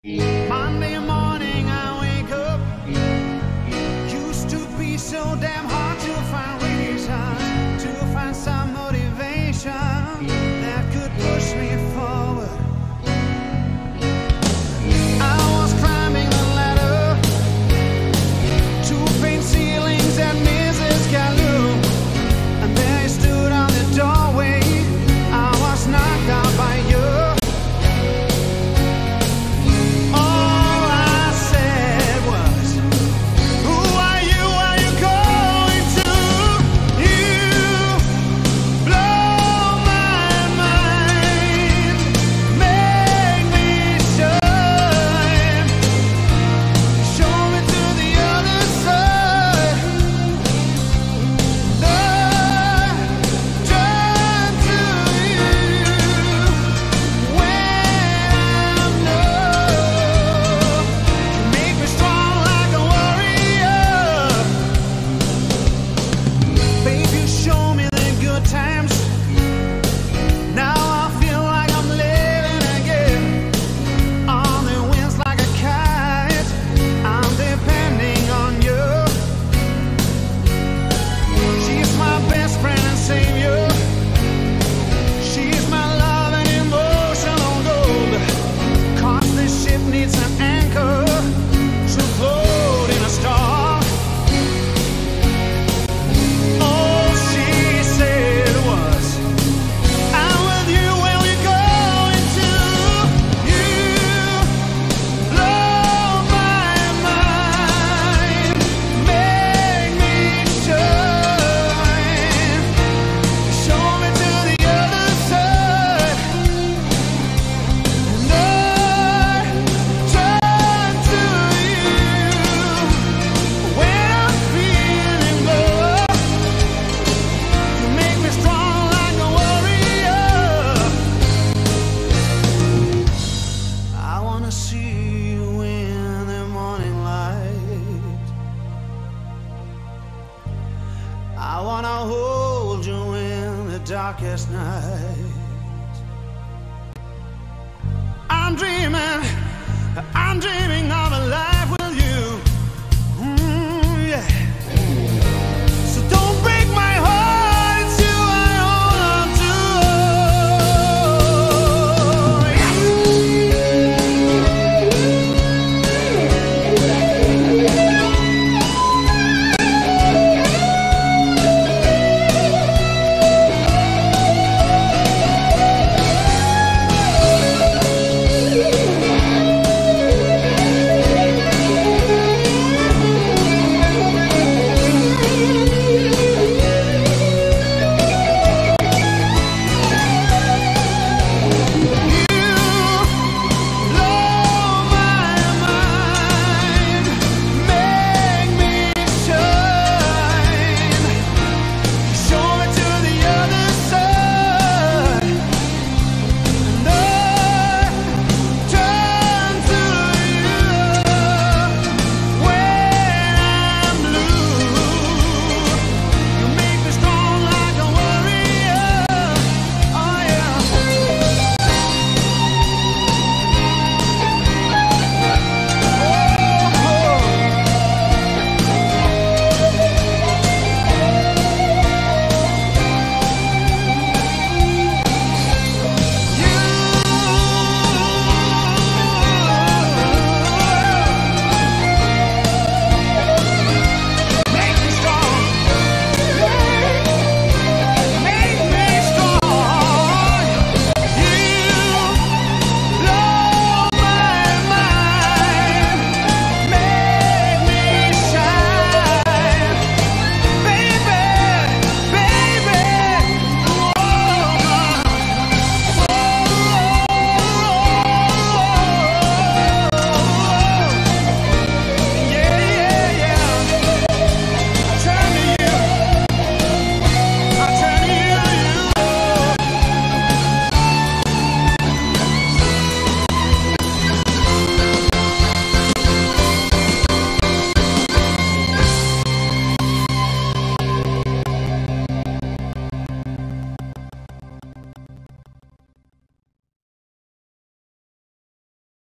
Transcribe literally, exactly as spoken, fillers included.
Monday morning I wake up. Used to be so damn hard to find reason, to find some motivation that could push me forward. I was climbing the ladder to paint ceilings at Missus Calou, and there you stood on the doorway. I was knocked out by you. Saviour, she's my love and emotional gold. 'Cause this ship needs an anchor to float in a storm. All she said was, I'm with you when we go into you. Blow my mind, make me sure. See you in the morning light. I wanna hold you in the darkest night. I'm dreaming, I'm dreaming of